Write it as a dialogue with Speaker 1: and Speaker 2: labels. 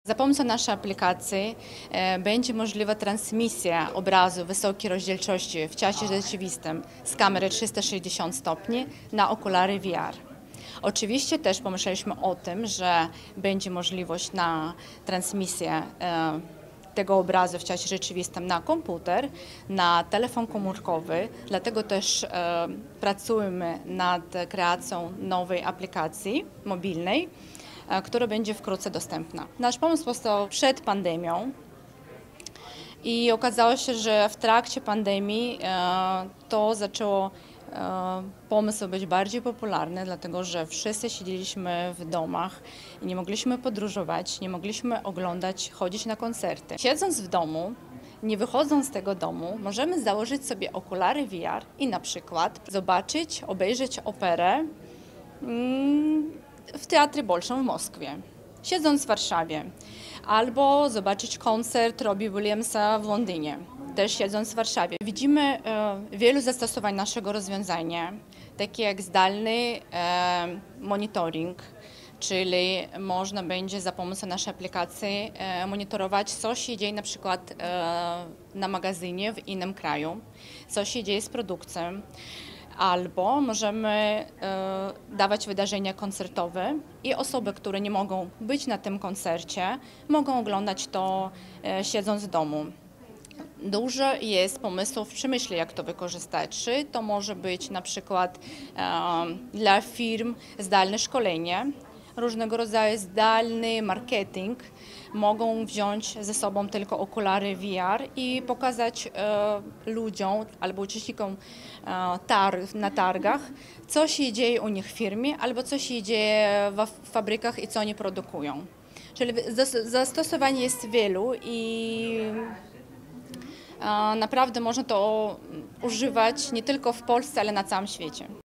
Speaker 1: Za pomocą naszej aplikacji będzie możliwa transmisja obrazu wysokiej rozdzielczości w czasie rzeczywistym z kamery 360 stopni na okulary VR. Oczywiście też pomyśleliśmy o tym, że będzie możliwość na transmisję tego obrazu w czasie rzeczywistym na komputer, na telefon komórkowy, dlatego też pracujemy nad kreacją nowej aplikacji mobilnej, która będzie wkrótce dostępna. Nasz pomysł powstał przed pandemią i okazało się, że w trakcie pandemii to zaczęło pomysł być bardziej popularny, dlatego że wszyscy siedzieliśmy w domach i nie mogliśmy podróżować, nie mogliśmy oglądać, chodzić na koncerty. Siedząc w domu, nie wychodząc z tego domu, możemy założyć sobie okulary VR i na przykład zobaczyć, obejrzeć operę w Teatrze Bolszoi w Moskwie, siedząc w Warszawie, albo zobaczyć koncert Robbie Williamsa w Londynie, też siedząc w Warszawie. Widzimy wielu zastosowań naszego rozwiązania, takie jak zdalny monitoring, czyli można będzie za pomocą naszej aplikacji monitorować, co się dzieje na przykład na magazynie w innym kraju, co się dzieje z produkcją. Albo możemy dawać wydarzenia koncertowe i osoby, które nie mogą być na tym koncercie, mogą oglądać to siedząc w domu. Dużo jest pomysłów w przemyśle, jak to wykorzystać. Czy to może być na przykład dla firm zdalne szkolenie, różnego rodzaju zdalny marketing. Mogą wziąć ze sobą tylko okulary VR i pokazać ludziom albo uczestnikom na targach, co się dzieje u nich w firmie albo co się dzieje w fabrykach i co oni produkują. Czyli zastosowań jest wielu i naprawdę można to używać nie tylko w Polsce, ale na całym świecie.